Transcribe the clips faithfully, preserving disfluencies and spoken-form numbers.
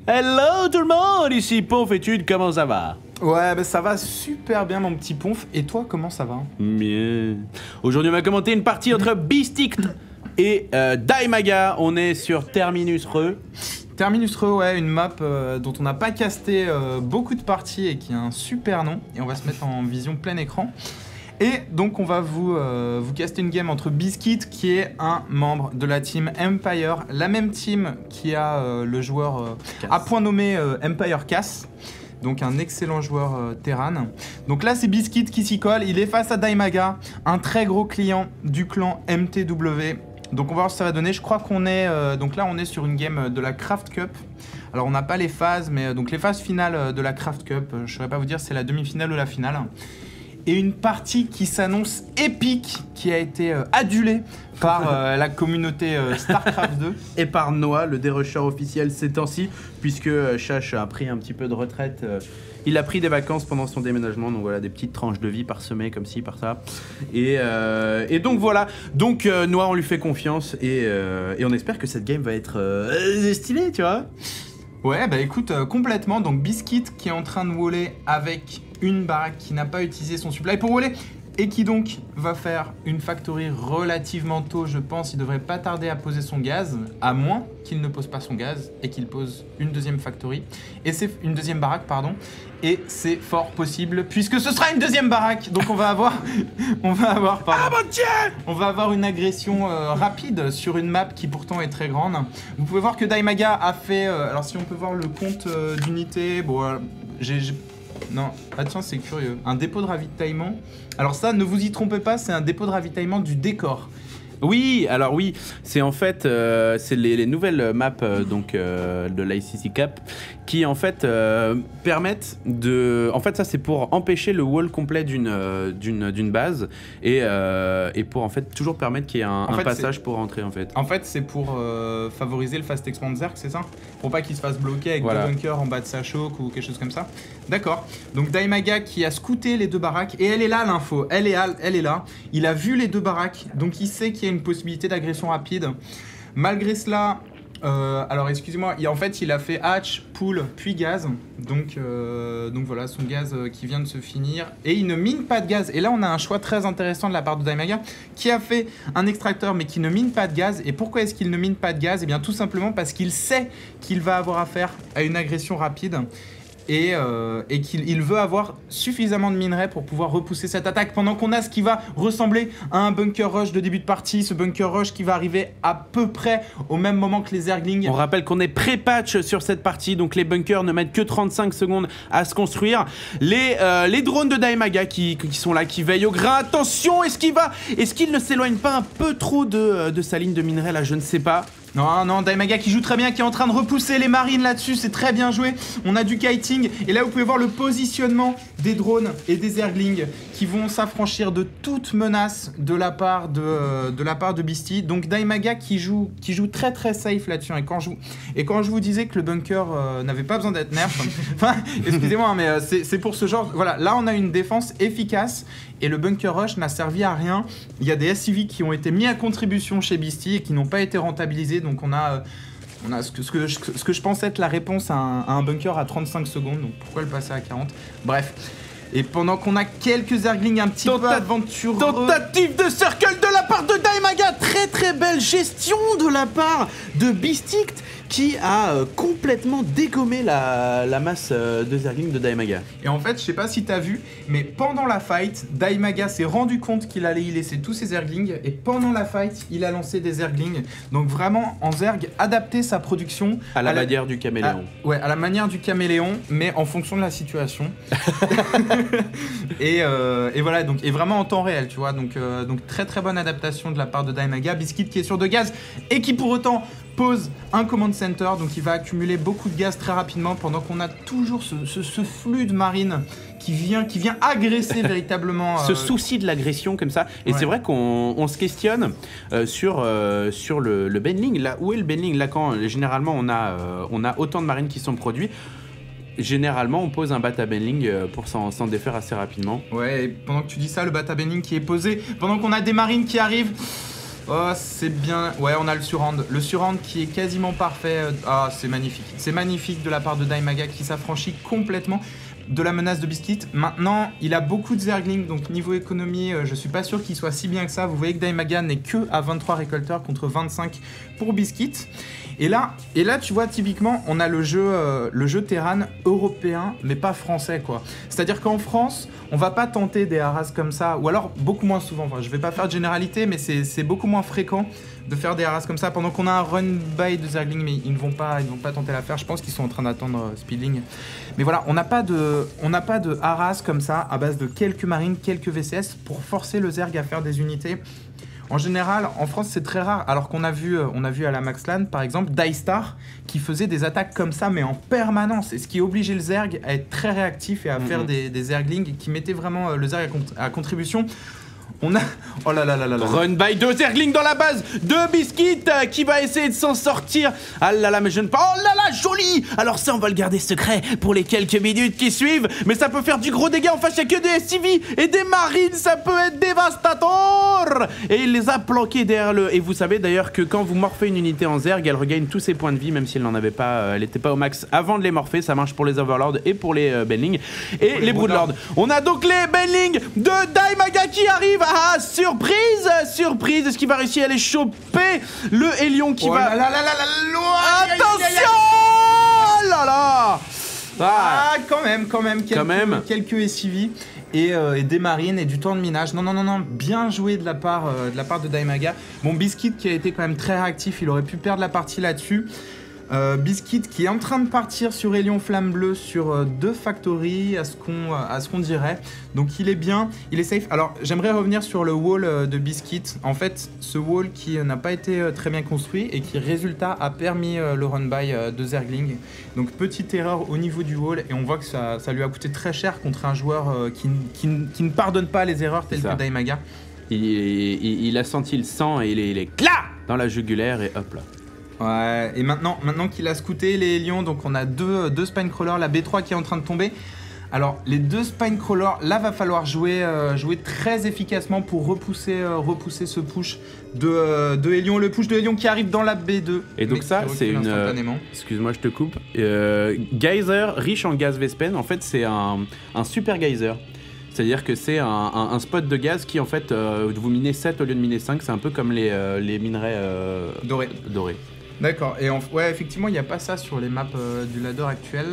Hello tout le monde, ici Ponf Études, comment ça va? Ouais, bah ça va super bien mon petit Ponf. Et toi, comment ça va? Bien. Aujourd'hui, on va commenter une partie entre Beastict et euh, Daimaga. On est sur Terminus Re. Terminus Re, ouais, une map euh, dont on n'a pas casté euh, beaucoup de parties et qui a un super nom. Et on va se mettre en vision plein écran. Et donc on va vous, euh, vous caster une game entre Biscuit, qui est un membre de la team Empire, la même team qui a euh, le joueur euh, à point nommé euh, Empire Cass, donc un excellent joueur euh, Terran. Donc là c'est Biscuit qui s'y colle, il est face à Daimaga, un très gros client du clan M T W. Donc on va voir ce que ça va donner. Je crois qu'on est, euh, donc là on est sur une game de la Craft Cup. Alors on n'a pas les phases, mais euh, donc les phases finales de la Craft Cup, euh, je ne saurais pas vous dire si c'est la demi-finale ou la finale. Et une partie qui s'annonce épique, qui a été euh, adulée par euh, la communauté euh, StarCraft deux. Et par Noah, le dérusher officiel ces temps-ci, puisque euh, Chash a pris un petit peu de retraite. Euh, il a pris des vacances pendant son déménagement, donc voilà, des petites tranches de vie parsemées comme ci, par ça. Et, euh, et donc voilà, donc euh, Noah, on lui fait confiance et, euh, et on espère que cette game va être euh, stylée, tu vois. Ouais, bah écoute, euh, complètement. Donc Biscuit qui est en train de waller avec une baraque qui n'a pas utilisé son supply pour waller et qui donc va faire une factory relativement tôt, je pense. Il devrait pas tarder à poser son gaz, à moins qu'il ne pose pas son gaz et qu'il pose une deuxième factory. Et c'est une deuxième baraque, pardon. Et c'est fort possible puisque ce sera une deuxième baraque. Donc on va avoir, on va avoir, pardon, Ah mon Dieu, on va avoir une agression euh, rapide sur une map qui pourtant est très grande. Vous pouvez voir que Daimaga a fait, euh, alors si on peut voir le compte euh, d'unités, bon, euh, j'ai, j'ai- non, ah tiens c'est curieux, un dépôt de ravitaillement. Alors ça, ne vous y trompez pas, c'est un dépôt de ravitaillement du décor. Oui, alors oui, c'est en fait euh, c'est les, les nouvelles maps euh, donc euh, de l'I C C Cup qui en fait euh, permettent de, en fait ça c'est pour empêcher le wall complet d'une euh, d'une d'une base et, euh, et pour en fait toujours permettre qu'il y ait un, En un fait, passage pour rentrer en fait. En fait, c'est pour euh, favoriser le fast expand Zerg, c'est ça? Pour pas qu'il se fasse bloquer avec Voilà. deux bunkers en bas de sa choke ou quelque chose comme ça. D'accord. Donc Daimaga qui a scouté les deux baraques, et elle est là l'info, elle est, à- elle est là. Il a vu les deux baraques, donc il sait qu'il y a une possibilité d'agression rapide. Malgré cela, euh, alors excusez-moi, il- en fait il a fait hatch, pool, puis gaz. Donc, euh, donc voilà, son gaz euh, qui vient de se finir. Et il ne mine pas de gaz. Et là on a un choix très intéressant de la part de Daimaga, qui a fait un extracteur mais qui ne mine pas de gaz. Et pourquoi est-ce qu'il ne mine pas de gaz? Eh bien tout simplement parce qu'il sait qu'il va avoir affaire à une agression rapide. Et, euh, et qu'il il veut avoir suffisamment de minerais pour pouvoir repousser cette attaque pendant qu'on a ce qui va ressembler à un bunker rush de début de partie, ce bunker rush qui va arriver à peu près au même moment que les Zerglings. On rappelle qu'on est pré-patch sur cette partie, donc les bunkers ne mettent que trente-cinq secondes à se construire. Les, euh, les drones de Daimaga qui, qui sont là, qui veillent au grain. Attention, est-ce qu'il va, est-ce qu'il ne s'éloigne pas un peu trop de, de sa ligne de minerais là? Je ne sais pas. Non, non, Daimaga qui joue très bien, qui est en train de repousser les marines là-dessus, c'est très bien joué. On a du kiting, et là vous pouvez voir le positionnement des drones et des Zerglings qui vont s'affranchir de toute menace de la part de, euh, de la part de Beastie. Donc Daimaga qui joue, qui joue très très safe là-dessus. Et quand je vous, et quand je vous disais que le bunker euh, n'avait pas besoin d'être nerf, enfin, excusez-moi, mais euh, c'est c'est pour ce genre. Voilà, là on a une défense efficace. Et le bunker rush n'a servi à rien. Il y a des S C V qui ont été mis à contribution chez Beastie et qui n'ont pas été rentabilisés. Donc on a, euh, on a ce, que, ce, que je, ce que je pense être la réponse à un, à un bunker à trente-cinq secondes. Donc pourquoi le passer à quarante? Bref. Et pendant qu'on a quelques Zerglings un petit Tenta- peu aventureux... Tentative de circle de la part de Daimaga. Très très belle gestion de la part de Beastict qui a euh, complètement dégommé la, la masse euh, de Zergling de Daimaga. Et en fait, je sais pas si t'as vu, mais pendant la fight, Daimaga s'est rendu compte qu'il allait y laisser tous ses Zerglings, et pendant la fight, il a lancé des Zerglings. Donc vraiment, en Zerg, adapter sa production... À la manière du caméléon. À, ouais, à la manière du caméléon, mais en fonction de la situation. et, euh, et voilà, donc, et vraiment en temps réel, tu vois. Donc, euh, donc très très bonne adaptation de la part de Daimaga. Biscuit qui est sur de gaz, et qui pour autant pose un command center, donc il va accumuler beaucoup de gaz très rapidement pendant qu'on a toujours ce, ce, ce flux de marine qui vient, qui vient agresser véritablement... Ce euh, souci de l'agression comme ça. Et Ouais. c'est vrai qu'on on se questionne euh, sur, euh, sur le, le Benling. Là, où est le Benling? Là, quand généralement on a, euh, on a autant de marines qui sont produits, généralement on pose un bata Benling euh, pour s'en s'en défaire assez rapidement. Ouais, et pendant que tu dis ça, le bata bending qui est posé, pendant qu'on a des marines qui arrivent... Oh, c'est bien. Ouais, on a le surhand. Le surhand qui est quasiment parfait. Ah, c'est magnifique. C'est magnifique de la part de Daimaga qui s'affranchit complètement de la menace de Biscuit. Maintenant, il a beaucoup de Zergling, donc niveau économie, euh, je suis pas sûr qu'il soit si bien que ça. Vous voyez que Daimaga n'est que à vingt-trois récolteurs contre vingt-cinq pour Biscuit. Et là, et là, tu vois, typiquement, on a le jeu, euh, le jeu Terran européen, mais pas français, quoi. C'est-à-dire qu'en France, on va pas tenter des haras comme ça, ou alors beaucoup moins souvent. Enfin, je vais pas faire de généralité, mais c'est beaucoup moins fréquent de faire des haras comme ça, pendant qu'on a un run by de Zergling, mais ils ne vont pas, ils ne vont pas tenter l'affaire. Je pense qu'ils sont en train d'attendre euh, Speedling. Mais voilà, on n'a pas de, on n'a pas de haras comme ça, à base de quelques marines, quelques V C S, pour forcer le Zerg à faire des unités. En général, en France, c'est très rare, alors qu'on a vu, on a vu à la Maxland, par exemple, Dystar, qui faisait des attaques comme ça, mais en permanence, et ce qui obligeait le Zerg à être très réactif et à mm-hmm. faire des, des Zerglings qui mettaient vraiment le Zerg à, con à contribution. On a... Oh là là là là là. Run by deux Zerglings dans la base de Biscuit euh, qui va essayer de s'en sortir. Ah là là, mais je ne pas... Oh là là, joli. Alors ça, on va le garder secret pour les quelques minutes qui suivent. Mais ça peut faire du gros dégât. En face, il n'y a que des S C V et des marines. Ça peut être dévastateur. Et il les a planqués derrière le... Et vous savez d'ailleurs que quand vous morphez une unité en Zerg, elle regagne tous ses points de vie, même si elle n'en avait pas... Euh, elle n'était pas au max avant de les morpher. Ça marche pour les Overlords et pour les euh, Benlings. Et pour les, les Broodlords. On a donc les Benlings de Daimaga qui arrivent. Ah, surprise, surprise, est-ce qu'il va réussir à les choper? Le Hélion qui oh va... Là là là là là, attention oh là là ah, ah, quand même, quand même, quelques, quand même. quelques S C V et, euh, et des marines et du temps de minage. Non, non, non, non, bien joué de la part, euh, de, la part de Daimaga. Bon, Biscuit qui a été quand même très réactif, il aurait pu perdre la partie là-dessus. Euh, Biscuit qui est en train de partir sur Hélion Flamme Bleue sur euh, deux factories à ce qu'on euh, à ce qu'on dirait. Donc il est bien, il est safe. Alors j'aimerais revenir sur le wall euh, de Biscuit. En fait, ce wall qui euh, n'a pas été euh, très bien construit et qui résultat a permis euh, le run by euh, de Zergling. Donc petite erreur au niveau du wall et on voit que ça, ça lui a coûté très cher contre un joueur euh, qui, qui, qui ne pardonne pas les erreurs telles que Daimaga. Il, il, il a senti le sang et il est, il est là dans la jugulaire et hop là. Ouais, et maintenant, maintenant qu'il a scouté les Hélions, donc on a deux, deux Spinecrawlers, la B trois qui est en train de tomber. Alors, les deux Spinecrawlers, là, va falloir jouer, euh, jouer très efficacement pour repousser, euh, repousser ce push de, euh, de Hélion. Le push de Hélion qui arrive dans la B deux. Et donc ça, c'est une... Euh, Excuse-moi, je te coupe. Euh, geyser riche en gaz Vespen, en fait, c'est un, un super geyser. C'est-à-dire que c'est un, un, un spot de gaz qui, en fait, euh, vous minez sept au lieu de miner cinq. C'est un peu comme les, euh, les minerais euh, dorés. dorés. D'accord, et en, ouais, effectivement, il n'y a pas ça sur les maps euh, du ladder actuel.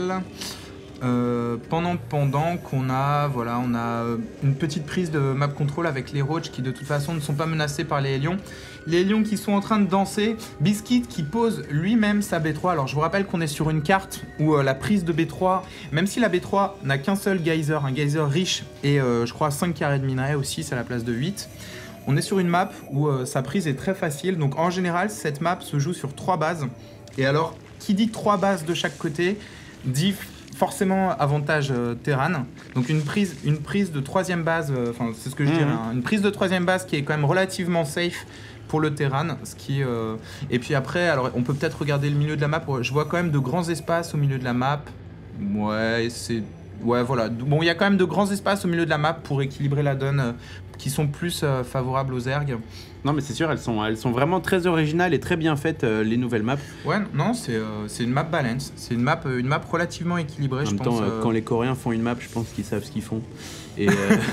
Euh, pendant pendant qu'on a, voilà, on a une petite prise de map control avec les Roach qui de toute façon ne sont pas menacés par les Hélions. Les Hélions qui sont en train de danser, Biscuit qui pose lui-même sa B trois. Alors je vous rappelle qu'on est sur une carte où euh, la prise de B trois, même si la B trois n'a qu'un seul geyser, un geyser riche et euh, je crois cinq carrés de minerais aussi, c'est à la place de huit. On est sur une map où euh, sa prise est très facile, donc en général cette map se joue sur trois bases. Et alors, qui dit trois bases de chaque côté, dit forcément avantage euh, Terran. Donc une prise, une prise de troisième base, enfin euh, c'est ce que je mmh. dirais, hein, une prise de troisième base qui est quand même relativement safe pour le Terran. Ce qui, euh... Et puis après, alors on peut peut-être regarder le milieu de la map, je vois quand même de grands espaces au milieu de la map. Ouais, c'est... Ouais, voilà. Bon, il y a quand même de grands espaces au milieu de la map pour équilibrer la donne euh, qui sont plus euh, favorables aux Zerg. Non, mais c'est sûr, elles sont, elles sont vraiment très originales et très bien faites, euh, les nouvelles maps. Ouais, non, c'est euh, une map balance. C'est une map, une map relativement équilibrée, je pense. En même temps, euh... quand les Coréens font une map, je pense qu'ils savent ce qu'ils font. Et, euh,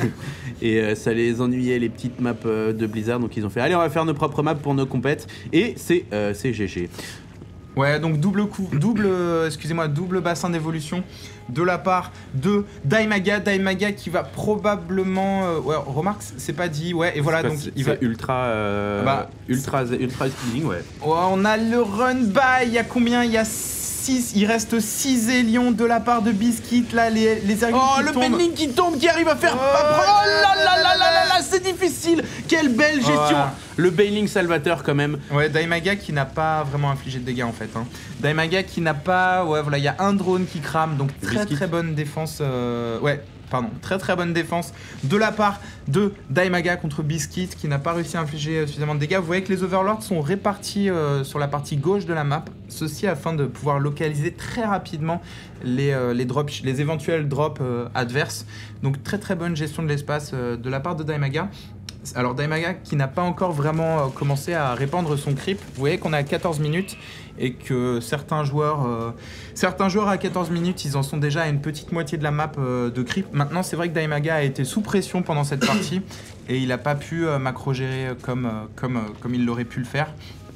et euh, ça les ennuyait, les petites maps euh, de Blizzard. Donc ils ont fait, allez, on va faire nos propres maps pour nos compètes. Et c'est euh, G G. Ouais, donc double coup, double, euh, excusez-moi, double bassin d'évolution de la part de Daimaga. Daimaga qui va probablement, euh, ouais, remarque, c'est pas dit, ouais, et voilà, donc il va ultra, euh, bah, ultra, ultra speeding, ouais. Ouais, on a le run by, il y a combien? Il y a six, il reste six Hélions de la part de Biscuit, là, les, les Zerglings oh, qui le tombent. Benling qui tombe, qui arrive à faire... Oh, oh là là là là là là, c'est difficile. Quelle belle gestion. Oh, le Bailing salvateur quand même. Ouais, Daimaga qui n'a pas vraiment infligé de dégâts en fait. Hein. Daimaga qui n'a pas... Ouais, voilà, il y a un drone qui crame, donc très Biscuit. très bonne défense. Euh... Ouais, pardon, très très bonne défense de la part de Daimaga contre Biscuit qui n'a pas réussi à infliger suffisamment de dégâts. Vous voyez que les Overlords sont répartis euh, sur la partie gauche de la map, ceci afin de pouvoir localiser très rapidement les, euh, les, drops, les éventuels drops euh, adverses. Donc très très bonne gestion de l'espace euh, de la part de Daimaga. Alors Daimaga qui n'a pas encore vraiment euh, commencé à répandre son creep. Vous voyez qu'on est à quatorze minutes et que certains joueurs, euh, certains joueurs à quatorze minutes, ils en sont déjà à une petite moitié de la map euh, de creep. Maintenant, c'est vrai que Daimaga a été sous pression pendant cette partie et il n'a pas pu euh, macro-gérer comme, euh, comme, euh, comme il l'aurait pu le faire.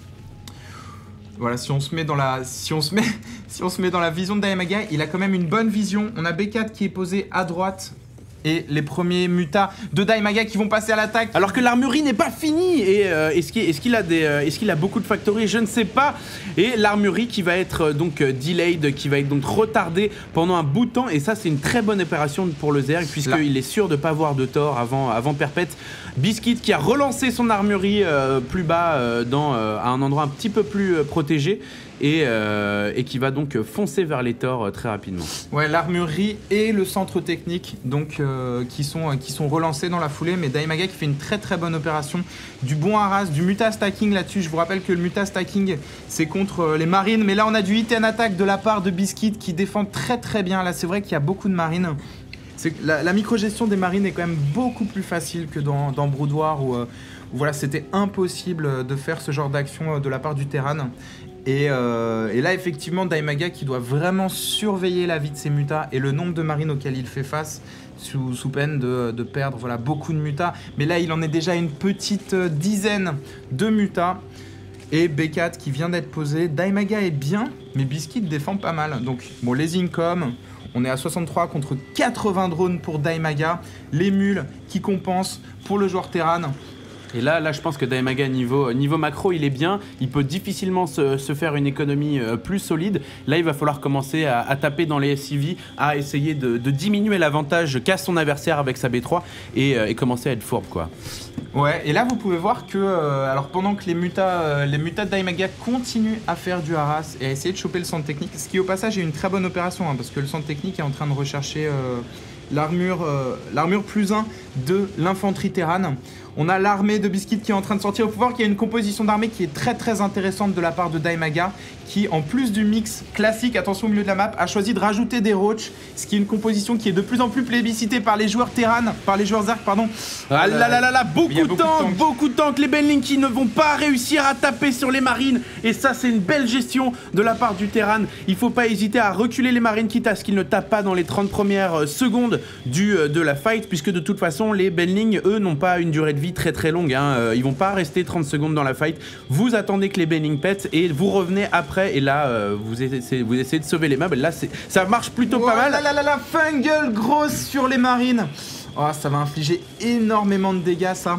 Voilà, si on se met dans la, si on se met, si on se met dans la vision de Daimaga, il a quand même une bonne vision. On a B quatre qui est posé à droite. Et les premiers mutas de Daimaga qui vont passer à l'attaque. Alors que l'armurerie n'est pas finie. Et euh, est-ce qu'il est qu'il a, euh, est qu'il a beaucoup de factories? Je ne sais pas. Et l'armurerie qui va être euh, donc euh, delayed, qui va être donc retardée pendant un bout de temps. Et ça, c'est une très bonne opération pour le Zerg, puisqu'il est sûr de ne pas avoir de tort avant, avant Perpète. Biscuit qui a relancé son armurerie euh, plus bas, euh, dans, euh, à un endroit un petit peu plus euh, protégé. Et, euh, et qui va donc foncer vers les torts euh, très rapidement. Ouais, l'armurerie et le centre technique donc, euh, qui, sont, euh, qui sont relancés dans la foulée, mais Daimaga qui fait une très très bonne opération, du bon harass, du muta stacking là-dessus. Je vous rappelle que le muta stacking c'est contre euh, les marines, mais là on a du hit and attack de la part de Biscuit qui défend très très bien. Là c'est vrai qu'il y a beaucoup de marines. La, la micro-gestion des marines est quand même beaucoup plus facile que dans, dans Brood War où, euh, où voilà, c'était impossible de faire ce genre d'action de la part du Terran. Et, euh, et là, effectivement, Daimaga qui doit vraiment surveiller la vie de ses mutas et le nombre de marines auxquelles il fait face sous, sous peine de, de perdre voilà, beaucoup de mutas. Mais là, il en est déjà une petite dizaine de mutas. Et B quatre qui vient d'être posé. Daimaga est bien, mais Biscuit défend pas mal. Donc, bon, les income, on est à soixante-trois contre quatre-vingts drones pour Daimaga. Les mules qui compensent pour le joueur Terran. Et là, là, je pense que Daimaga, niveau, niveau macro, il est bien. Il peut difficilement se, se faire une économie euh, plus solide. Là, il va falloir commencer à, à taper dans les S C V, à essayer de, de diminuer l'avantage qu'a son adversaire avec sa B trois et, euh, et commencer à être fourbe, quoi. Ouais, et là, vous pouvez voir que euh, alors pendant que les mutas, euh, les mutas de Daimaga continuent à faire du harass et à essayer de choper le centre technique, ce qui au passage est une très bonne opération, hein, parce que le centre technique est en train de rechercher euh, l'armure euh, l'armure plus un de l'infanterie Terran. On a l'armée de Biscuit qui est en train de sortir au pouvoir, qui a une composition d'armée qui est très très intéressante de la part de Daimaga, qui en plus du mix classique, attention au milieu de la map, a choisi de rajouter des roach, ce qui est une composition qui est de plus en plus plébiscitée par les joueurs Terran, par les joueurs Zerg, pardon. Ah là là là là, beaucoup de beaucoup tanks, de tanks. beaucoup de tanks, les Benling qui ne vont pas réussir à taper sur les marines, et ça c'est une belle gestion de la part du Terran. Il faut pas hésiter à reculer les marines, quitte à ce qu'ils ne tapent pas dans les trente premières secondes du, de la fight, puisque de toute façon les Benling, eux, n'ont pas une durée de vie très très longue, hein. Euh, ils vont pas rester trente secondes dans la fight. Vous attendez que les Benling pètent et vous revenez après, et là euh, vous, essayez, vous essayez de sauver les meubles. Là ça marche plutôt Oh pas mal. là là là là, Fungal grosse sur les marines. Oh, ça va infliger énormément de dégâts ça.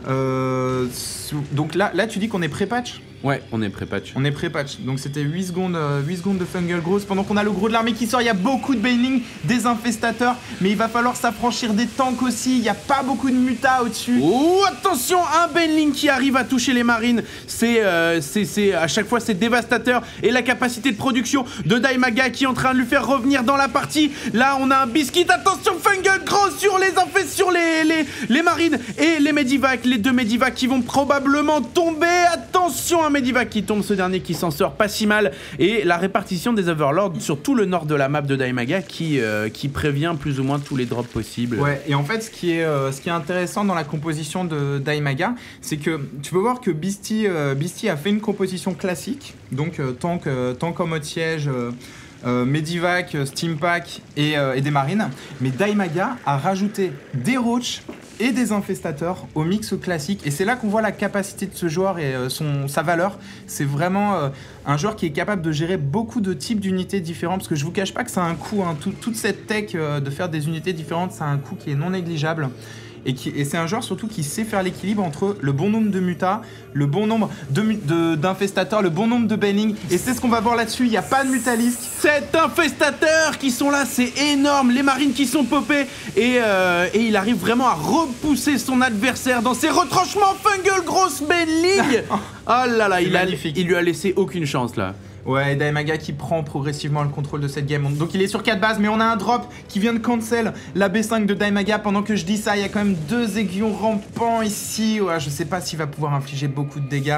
Euh, donc là, là tu dis qu'on est pré-patch? Ouais, on est pré-patch. On est pré-patch, donc c'était huit secondes, euh, huit secondes de Fungal Gross. Pendant qu'on a le gros de l'armée qui sort, il y a beaucoup de Bailing, des infestateurs, mais il va falloir s'affranchir des tanks aussi. Il n'y a pas beaucoup de mutas au-dessus. Oh, attention, un Bailing qui arrive à toucher les marines. C'est, euh, c'est, à chaque fois, c'est dévastateur. Et la capacité de production de Daimaga qui est en train de lui faire revenir dans la partie. Là, on a un Biscuit. Attention, Fungal Gross sur les infestes, sur les, les, les marines et les Medivac. Les deux Medivac qui vont probablement tomber. Attention, un Medivac qui tombe, ce dernier qui s'en sort pas si mal, et la répartition des Overlords sur tout le nord de la map de Daimaga qui, euh, qui prévient plus ou moins tous les drops possibles. Ouais, et en fait ce qui est, euh, ce qui est intéressant dans la composition de Daimaga, c'est que tu peux voir que Beastie, euh, Beastie a fait une composition classique, donc euh, tank, euh, tank en mode siège, euh, euh, Medivac, Steampack et, euh, et des marines, mais Daimaga a rajouté des roach et des infestateurs au mix classique, et c'est là qu'on voit la capacité de ce joueur et euh, son, sa valeur. C'est vraiment euh, un joueur qui est capable de gérer beaucoup de types d'unités différentes, parce que je vous cache pas que ça a un coût, hein, tout, toute cette tech euh, de faire des unités différentes, ça a un coût qui est non négligeable. Et, qui, et c'est un joueur surtout qui sait faire l'équilibre entre le bon nombre de mutas, le bon nombre d'infestateurs, de, de, le bon nombre de Bailing. Et c'est ce qu'on va voir là-dessus, il n'y a pas de mutalisque. Sept infestateurs qui sont là, c'est énorme. Les marines qui sont popées. Et, euh, et il arrive vraiment à repousser son adversaire dans ses retranchements. Fungal Gross Bailing. Oh là là, il, a, il lui a laissé aucune chance là. Ouais, Daimaga qui prend progressivement le contrôle de cette game. Donc il est sur quatre bases, mais on a un drop qui vient de cancel la B cinq de Daimaga. Pendant que je dis ça, il y a quand même deux aiguillons rampants ici. Ouais, je sais pas s'il va pouvoir infliger beaucoup de dégâts.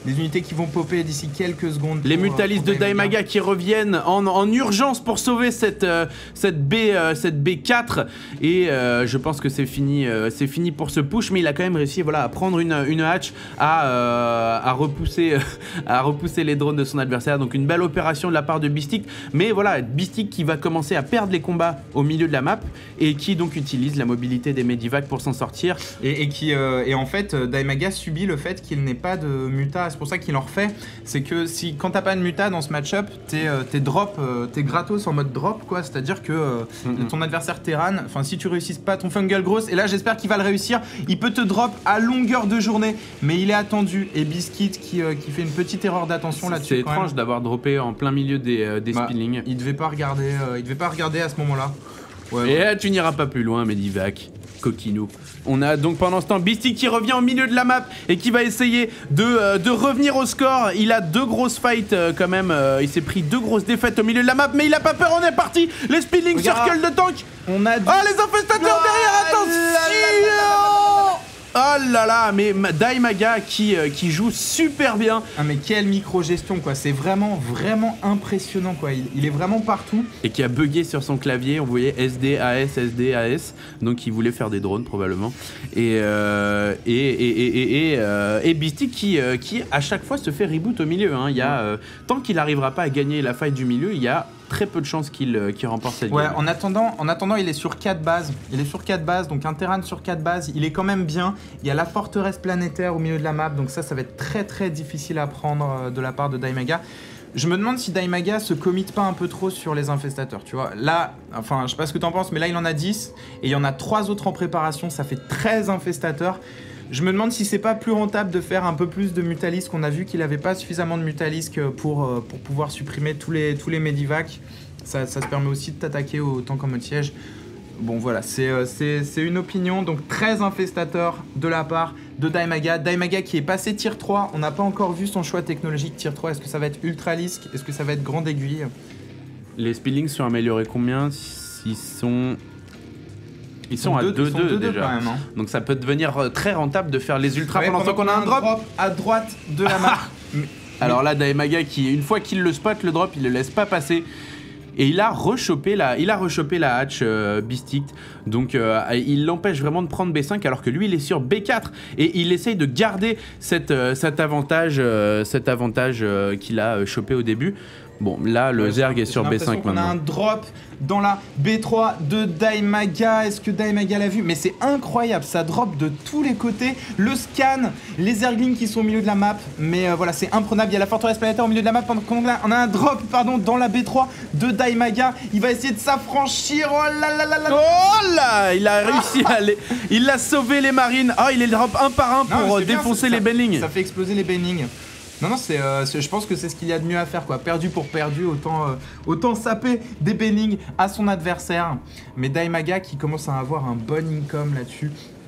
des unités qui vont popper d'ici quelques secondes. Les pour, Mutalistes pour de Daimaga qui reviennent en, en urgence pour sauver cette, euh, cette, B, euh, cette B quatre. Et euh, je pense que c'est fini, euh, c'est fini pour ce push, mais il a quand même réussi voilà, à prendre une, une hatch, à, euh, à, repousser, à repousser les drones de son adversaire. Donc une belle opération de la part de Beastic. Mais voilà, Beastic qui va commencer à perdre les combats au milieu de la map et qui donc utilise la mobilité des Medivac pour s'en sortir. Et, et, qui, euh, et en fait, Daimaga subit le fait qu'il n'ait pas de muta. C'est pour ça qu'il en refait. C'est que si, quand t'as pas de muta dans ce match-up, t'es euh, drop, euh, t'es gratos en mode drop, quoi. C'est-à-dire que euh, mm-hmm. ton adversaire Terran, enfin si tu réussis pas ton fungal gross, et là j'espère qu'il va le réussir, il peut te drop à longueur de journée, mais il est attendu. Et Biscuit qui, euh, qui fait une petite erreur d'attention là-dessus. C'est étrange d'avoir droppé en plein milieu des, euh, des bah, spillings. Il devait pas regarder, euh, il devait pas regarder à ce moment-là. Ouais, et ouais. Tu n'iras pas plus loin, Medivac. Coquinou. On a donc pendant ce temps Beastic qui revient au milieu de la map et qui va essayer de, euh, de revenir au score. Il a deux grosses fights euh, quand même. Euh, il s'est pris deux grosses défaites au milieu de la map, mais il a pas peur, on est parti. Les speeding circle de tank. On a. Ah, oh, les infestateurs oh, derrière, attention. Oh là là, mais Daimaga qui, euh, qui joue super bien. Ah mais quelle micro-gestion quoi, c'est vraiment vraiment impressionnant quoi, il, il est vraiment partout. Et qui a bugué sur son clavier, on voyait S D, A S, S D, A S, donc il voulait faire des drones probablement. Et, euh, et, et, et, et, euh, et Beastic qui, euh, qui à chaque fois se fait reboot au milieu. Hein. Il y a, euh, tant qu'il n'arrivera pas à gagner la fight du milieu, il y a très peu de chances qu'il euh, qu'il remporte cette ouais, game. En attendant, en attendant, il est sur quatre bases. Il est sur quatre bases, donc un Terran sur quatre bases, il est quand même bien. Il y a la forteresse planétaire au milieu de la map, donc ça, ça va être très très difficile à prendre euh, de la part de Daimaga. Je me demande si Daimaga se commit pas un peu trop sur les infestateurs, tu vois. Là, enfin, je sais pas ce que t'en penses, mais là, il en a dix, et il y en a trois autres en préparation, ça fait treize infestateurs. Je me demande si c'est pas plus rentable de faire un peu plus de Mutalisque. On a vu qu'il avait pas suffisamment de Mutalisque pour, euh, pour pouvoir supprimer tous les, tous les Medivac. Ça, ça se permet aussi de t'attaquer autant qu'en mode siège. Bon voilà, c'est euh, une opinion. Donc treize infestateurs de la part de Daimaga. Daimaga qui est passé tier trois. On n'a pas encore vu son choix technologique tier trois. Est-ce que ça va être Ultralisque? Est-ce que ça va être Grande Aiguille? Les speedlings sont améliorés combien? Ils sont... Ils sont, ils sont à deux deux déjà. Quand même, hein. Donc ça peut devenir très rentable de faire les ultras ouais, pendant, pendant qu'on a un drop. drop à droite de la map. Alors là, Daimaga qui, une fois qu'il le spot, le drop, il le laisse pas passer. Et il a rechopé la, il a rechopé la hatch euh, Beastic. Donc euh, il l'empêche vraiment de prendre B cinq alors que lui il est sur B quatre. Et il essaye de garder cette, euh, cet avantage, euh, cet avantage euh, qu'il a euh, chopé au début. Bon, là, le ouais, Zerg est sur B cinq maintenant. On a un drop dans la B trois de Daimaga. Est-ce que Daimaga l'a vu? Mais c'est incroyable, ça drop de tous les côtés. Le scan, les Zerglings qui sont au milieu de la map. Mais euh, voilà, c'est imprenable. Il y a la forteresse planétaire au milieu de la map. On a un drop pardon, dans la B trois de Daimaga. Il va essayer de s'affranchir. Oh là là là là. Oh là, il a réussi à aller. Il a sauvé les marines. Oh, il les drop un par un pour non, défoncer bien, ça, les Benlings. Ça fait exploser les Benlings. Non, non, c'est, euh, je pense que c'est ce qu'il y a de mieux à faire, quoi. Perdu pour perdu, autant, euh, autant saper des Benlings à son adversaire. Mais Daimaga qui commence à avoir un bon income là-dessus.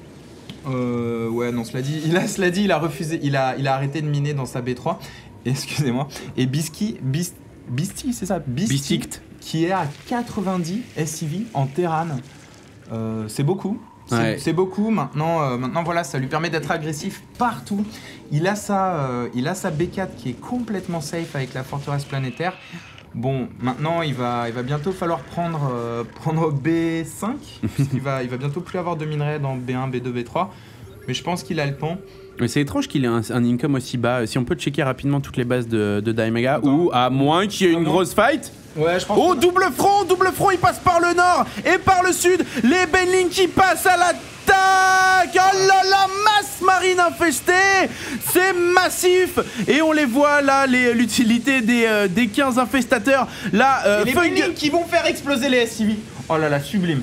Euh, ouais, non, cela dit, il a, cela dit, il a refusé, il a, il a arrêté de miner dans sa B trois. Excusez-moi. Et Bisky, Bis, Bisty, c'est ça, Beastic, qui est à quatre-vingt-dix S I V en Terran. Euh, c'est beaucoup. C'est ouais. beaucoup. Maintenant, euh, maintenant, voilà, ça lui permet d'être agressif partout. Il a, sa, euh, il a sa B quatre qui est complètement safe avec la forteresse planétaire. Bon, maintenant, il va, il va bientôt falloir prendre, euh, prendre B cinq. Puisqu'il va, il va bientôt plus avoir de minerais dans B un, B deux, B trois. Mais je pense qu'il a le temps. Mais c'est étrange qu'il ait un, un income aussi bas. Si on peut checker rapidement toutes les bases de, de Daimaga, ou à moins qu'il y ait une grosse fight. Ouais, je pense. Oh, double front, double front, il passe par le nord et par le sud. Les Benlings qui passent à l'attaque. Oh là là, masse marine infestée. C'est massif. Et on les voit là, l'utilité des, euh, des quinze infestateurs. Là, euh, et les Benlings qui vont faire exploser les S I V. Oh là là, sublime.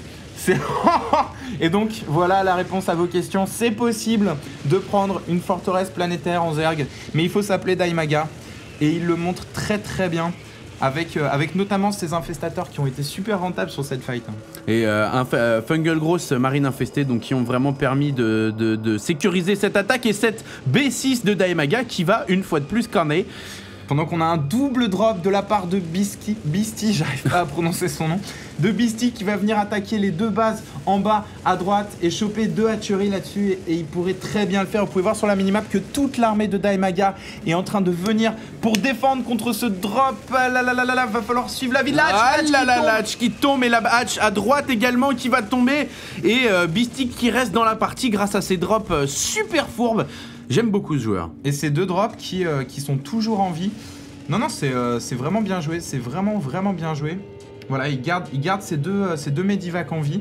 Et donc, voilà la réponse à vos questions. C'est possible de prendre une forteresse planétaire en Zerg, mais il faut s'appeler Daimaga. Et il le montre très très bien. Avec, euh, avec notamment ces infestateurs qui ont été super rentables sur cette fight. Et euh, un euh, Fungal Gross marine infestée, donc qui ont vraiment permis de, de, de sécuriser cette attaque et cette B six de Daimaga qui va une fois de plus corner. Pendant qu'on a un double drop de la part de Beastie, Beastie, j'arrive pas à prononcer son nom, de Beastie qui va venir attaquer les deux bases en bas à droite et choper deux hatcheries là-dessus et, et il pourrait très bien le faire. Vous pouvez voir sur la minimap que toute l'armée de Daimaga est en train de venir pour défendre contre ce drop. Ah là là là là là, va falloir suivre la vie de la hatch. Ah là là, la hatch qui tombe et la hatch à droite également qui va tomber et euh, Beastie qui reste dans la partie grâce à ses drops euh, super fourbes. J'aime beaucoup ce joueur. Et ces deux drops qui, euh, qui sont toujours en vie. Non, non, c'est euh, vraiment bien joué. C'est vraiment, vraiment bien joué. Voilà, il garde, il garde ces deux, euh, ces deux Medivac en vie.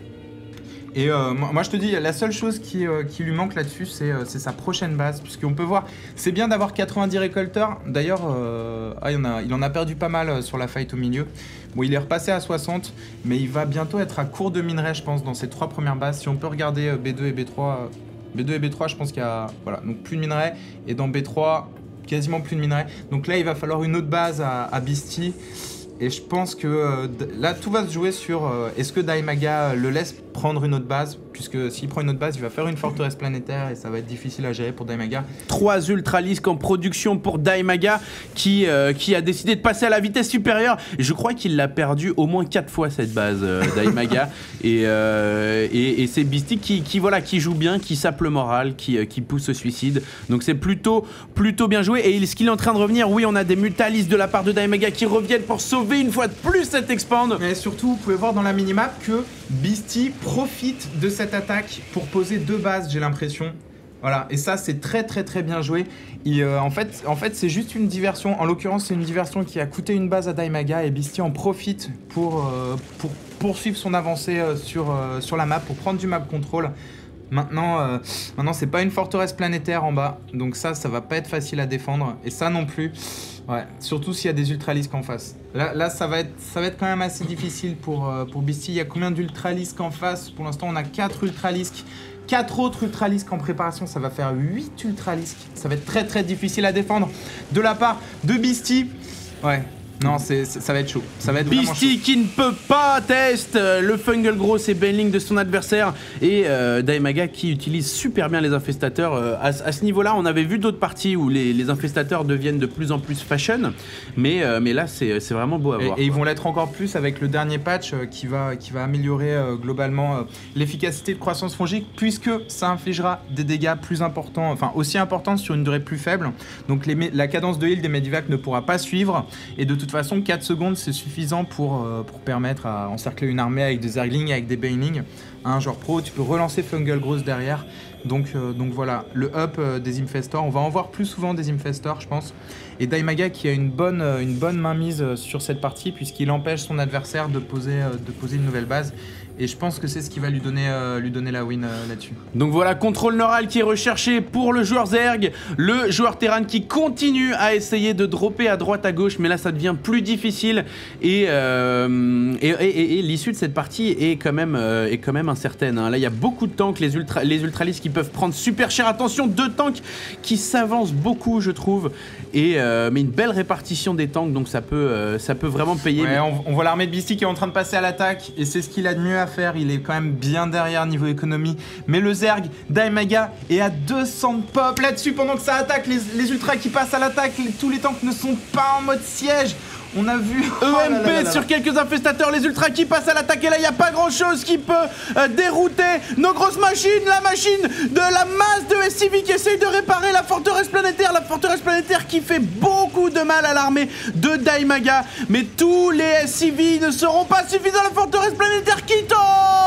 Et euh, moi, je te dis, la seule chose qui, euh, qui lui manque là-dessus, c'est euh, sa prochaine base. Puisqu'on peut voir, c'est bien d'avoir quatre-vingt-dix récolteurs. D'ailleurs, euh, ah, il, il en a perdu pas mal sur la fight au milieu. Bon, il est repassé à soixante, mais il va bientôt être à court de minerais, je pense, dans ces trois premières bases. Si on peut regarder euh, B deux et B trois... Euh, B deux et B trois, je pense qu'il y a voilà, donc plus de minerais. Et dans B trois, quasiment plus de minerais. Donc là, il va falloir une autre base à, à Beastie. Et je pense que euh, là, tout va se jouer sur euh, est-ce que Daimaga le laisse prendre une autre base, puisque s'il prend une autre base, il va faire une forteresse planétaire et ça va être difficile à gérer pour Daimaga. Trois Ultralisks en production pour Daimaga qui, euh, qui a décidé de passer à la vitesse supérieure. Et je crois qu'il l'a perdu au moins quatre fois cette base, euh, Daimaga. et euh, et, et c'est Beastie qui, qui, voilà, qui joue bien, qui sape le moral, qui, euh, qui pousse au suicide. Donc c'est plutôt, plutôt bien joué. Et est-ce qu'il est en train de revenir? Oui, on a des Multalisks de la part de Daimaga qui reviennent pour sauver une fois de plus cette expand. Et surtout, vous pouvez voir dans la minimap que Beastie profite de cette attaque pour poser deux bases, j'ai l'impression. Voilà, et ça c'est très très très bien joué. Et, euh, en fait, en fait c'est juste une diversion. En l'occurrence, c'est une diversion qui a coûté une base à Daimaga et Beastie en profite pour, euh, pour poursuivre son avancée euh, sur, euh, sur la map, pour prendre du map control. Maintenant, euh, maintenant c'est pas une forteresse planétaire en bas, donc ça, ça va pas être facile à défendre. Et ça non plus, ouais, surtout s'il y a des Ultralisks en face. Là, là ça, va être, ça va être quand même assez difficile pour, euh, pour Beastie. Il y a combien d'Ultralisks en face? Pour l'instant, on a quatre Ultralisks. quatre autres Ultralisks en préparation, ça va faire huit Ultralisks. Ça va être très très difficile à défendre de la part de Beastie. Ouais. Non, c'est, ça va être chaud. Ça va être Beastie qui ne peut pas test le Fungal Growth et Baneling de son adversaire. Et euh, Daimaga qui utilise super bien les infestateurs. Euh, à, à ce niveau-là, on avait vu d'autres parties où les, les infestateurs deviennent de plus en plus fashion. Mais, euh, mais là, c'est vraiment beau à voir. Et, et ils vont l'être encore plus avec le dernier patch euh, qui, va, qui va améliorer euh, globalement euh, l'efficacité de croissance fongique, puisque ça infligera des dégâts plus importants, enfin aussi importants sur une durée plus faible. Donc les, la cadence de heal des Medivac ne pourra pas suivre. Et de toute De toute façon, quatre secondes, c'est suffisant pour, euh, pour permettre à encercler une armée avec des Zerglings, avec des Baneling. Un joueur pro, tu peux relancer Fungal Growth derrière. Donc, euh, donc voilà, le up euh, des Infestors. On va en voir plus souvent des Infestors, je pense. Et Daimaga qui a une bonne, euh, une bonne mainmise euh, sur cette partie, puisqu'il empêche son adversaire de poser, euh, de poser une nouvelle base. Et je pense que c'est ce qui va lui donner, euh, lui donner la win euh, là-dessus. Donc voilà, contrôle neural qui est recherché pour le joueur Zerg. Le joueur Terran qui continue à essayer de dropper à droite à gauche. Mais là, ça devient plus difficile. Et, euh, et, et, et, et l'issue de cette partie est quand même, euh, est quand même incertaine. Hein. Là, il y a beaucoup de tanks. Les, ultra, les Ultralisks qui peuvent prendre super cher. Attention, deux tanks qui s'avancent beaucoup, je trouve. Et, euh, mais une belle répartition des tanks. Donc ça peut, euh, ça peut vraiment payer. Ouais, on, on voit l'armée de Beastie qui est en train de passer à l'attaque. Et c'est ce qu'il a de mieux à faire, il est quand même bien derrière niveau économie, mais le Zerg Daimaga est à deux cents de pop là-dessus pendant que ça attaque, les, les ultras qui passent à l'attaque, tous les tanks ne sont pas en mode siège. On a vu E M P sur quelques infestateurs, les ultras qui passent à l'attaque et là il n'y a pas grand chose qui peut euh, dérouter nos grosses machines, la machine de la masse de S C V qui essaye de réparer la forteresse planétaire, la forteresse planétaire qui fait beaucoup de mal à l'armée de Daimaga, mais tous les S C V ne seront pas suffisants, la forteresse planétaire qui tombe.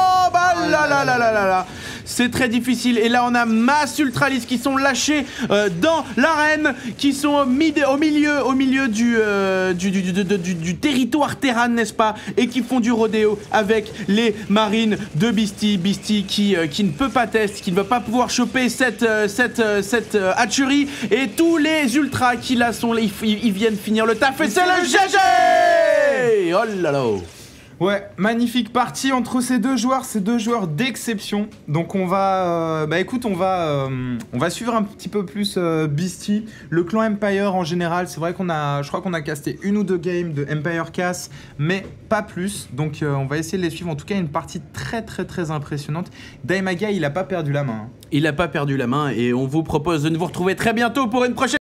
Ah là là là là là là. C'est très difficile et là on a masse Ultralisks qui sont lâchés euh, dans l'arène, qui sont au, mid au milieu, au milieu du, euh, du, du, du, du, du territoire Terran, n'est-ce pas, et qui font du rodéo avec les marines de Beastie. Beastie qui, euh, qui ne peut pas test, qui ne va pas pouvoir choper cette, euh, cette, euh, cette euh, hatcherie, et tous les ultras qui là sont, ils, ils viennent finir le taf et c'est le G G. Oh là là. Ouais, magnifique partie entre ces deux joueurs, ces deux joueurs d'exception. Donc on va, euh, bah écoute, on va, euh, on va suivre un petit peu plus euh, Beastie. Le clan Empire en général, c'est vrai qu'on a, je crois qu'on a casté une ou deux games de Empire Cass, mais pas plus. Donc euh, on va essayer de les suivre. En tout cas, une partie très très très impressionnante. Daimaga, il a pas perdu la main. Il a pas perdu la main et on vous propose de nous retrouver très bientôt pour une prochaine.